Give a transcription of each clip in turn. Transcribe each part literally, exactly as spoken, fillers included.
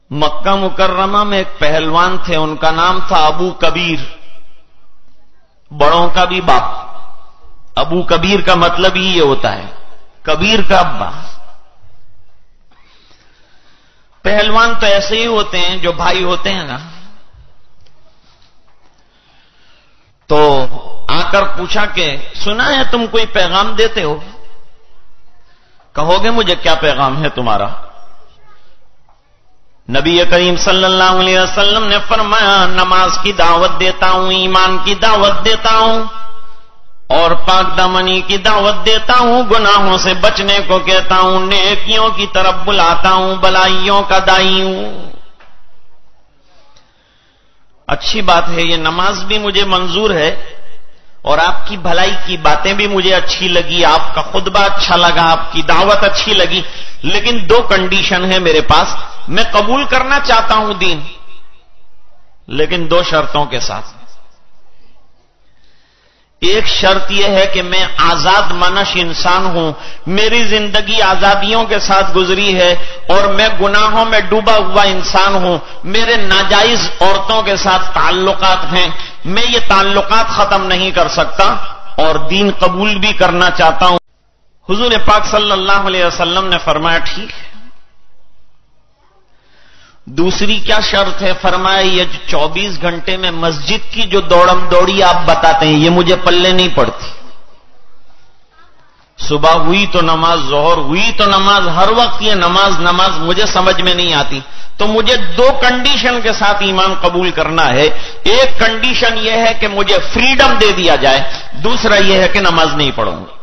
مکہ مکرمہ میں ایک پہلوان تھے، ان کا نام تھا ابو کبیر، بڑوں کا بھی باپ۔ ابو کبیر کا مطلب ہی یہ ہوتا ہے، کبیر کا ابا۔ پہلوان تو ایسے ہی ہوتے ہیں جو بھائی ہوتے ہیں نا۔ تو آ کر پوچھا کہ سنا ہے تم کوئی پیغام دیتے ہو؟ کہو گے مجھے کیا پیغام ہے تمہارا؟ نبی کریم صلی اللہ علیہ وسلم نے فرمایا نماز کی دعوت دیتا ہوں، ایمان کی دعوت دیتا ہوں، اور پاک دامنی کی دعوت دیتا ہوں، گناہوں سے بچنے کو کہتا ہوں، نیکیوں کی طرف بلاتا ہوں، بلائیوں کا دائی ہوں۔ اچھی بات ہے، یہ نماز بھی مجھے منظور ہے اور آپ کی بھلائی کی باتیں بھی مجھے اچھی لگی، آپ کا خطبہ اچھا لگا، آپ کی دعوت اچھی لگی، لیکن دو کنڈیشن ہے میرے پاس۔ میں قبول کرنا چاہتا ہوں دین، لیکن دو شرطوں کے ساتھ۔ ایک شرط یہ ہے کہ میں آزاد منش انسان ہوں، میری زندگی آزادیوں کے ساتھ گزری ہے اور میں گناہوں میں ڈوبا ہوا انسان ہوں، میرے ناجائز عورتوں کے ساتھ تعلقات ہیں، میں یہ تعلقات ختم نہیں کر سکتا اور دین قبول بھی کرنا چاہتا ہوں۔ حضور پاک صلی اللہ علیہ وسلم نے فرمایا ٹھیک ہے۔ دوسری کیا شرط ہے؟ فرمایا یہ جو چوبیس گھنٹے میں مسجد کی جو دوڑم دوڑی آپ بتاتے ہیں یہ مجھے پلے نہیں پڑتی۔ صبح ہوئی تو نماز، ظہر ہوئی تو نماز، ہر وقت یہ نماز نماز مجھے سمجھ میں نہیں آتی۔ تو مجھے دو کنڈیشن کے ساتھ ایمان قبول کرنا ہے۔ ایک کنڈیشن یہ ہے کہ مجھے فریڈم دے دیا جائے، دوسرا یہ ہے کہ نماز نہیں پڑھوں گا۔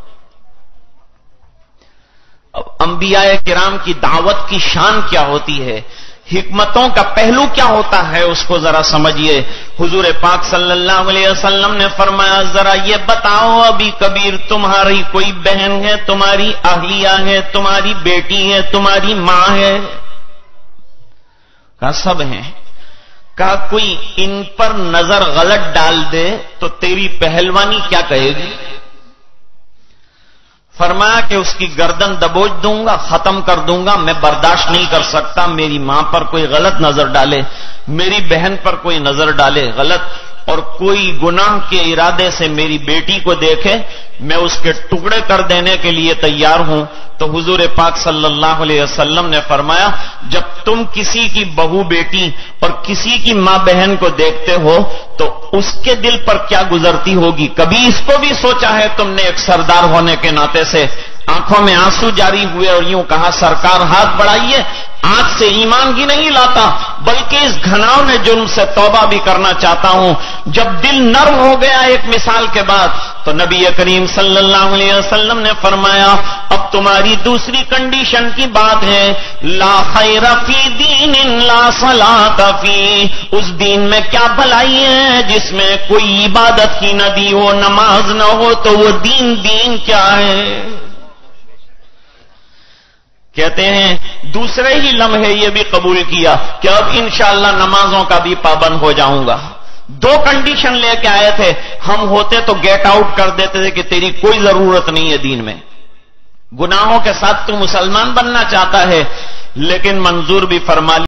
اب انبیاء کرام کی دعوت کی شان کیا ہوتی ہے، حکمتوں کا پہلو کیا ہوتا ہے، اس کو ذرا سمجھیے۔ حضور پاک صلی اللہ علیہ وسلم نے فرمایا ذرا یہ بتاؤ ابھی کبیر تمہاری کوئی بہن ہے، تمہاری اہلیہ ہے، تمہاری بیٹی ہے، تمہاری ماں ہے؟ کہا سب ہیں۔ کہا کوئی ان پر نظر غلط ڈال دے تو تیری پہلوانی کیا کہے گی؟ فرمایا کہ اس کی گردن دبوچ دوں گا، ختم کر دوں گا، میں برداشت نہیں کر سکتا میری ماں پر کوئی غلط نظر ڈالے، میری بہن پر کوئی نظر ڈالے غلط، اور کوئی گناہ کے ارادے سے میری بیٹی کو دیکھے، میں اس کے ٹکڑے کر دینے کے لیے تیار ہوں۔ تو حضور پاک صلی اللہ علیہ وسلم نے فرمایا جب تم کسی کی بہو بیٹی اور کسی کی ماں بہن کو دیکھتے ہو تو اس کے دل پر کیا گزرتی ہوگی؟ کبھی اس کو بھی سوچا ہے تم نے ایک سردار ہونے کے ناطے سے؟ آنکھوں میں آنسو جاری ہوئے اور یوں کہا سرکار ہاتھ بڑھائیے، آنکھ سے ایمان ہی نہیں لاتا بلکہ اس گھناؤنے جرم سے توبہ بھی کرنا چاہتا ہوں۔ جب دل نرم ہو گیا ایک مثال کے بعد تو نبی کریم صلی اللہ علیہ وسلم نے فرمایا اب تمہاری دوسری کنڈیشن کی بات ہے، لا خیر فی دین لا صلاۃ فی، اس دین میں کیا بھلائی ہے جس میں کوئی عبادت کی نہ دی ہو، نماز نہ ہو، تو وہ دین دین کیا ہے؟ کہتے ہیں دوسرے ہی لمحے یہ بھی قبول کیا کہ اب انشاءاللہ نمازوں کا بھی پابند ہو جاؤں گا۔ دو کنڈیشن لے کے آئے تھے، ہم ہوتے تو گیٹ آؤٹ کر دیتے تھے کہ تیری کوئی ضرورت نہیں ہے دین میں، گناہوں کے ساتھ تو مسلمان بننا چاہتا ہے، لیکن منظور بھی فرما